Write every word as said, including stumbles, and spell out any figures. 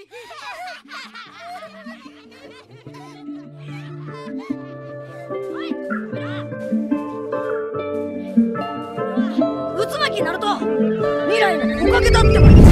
渦巻きナルト、未来のおかげだってば。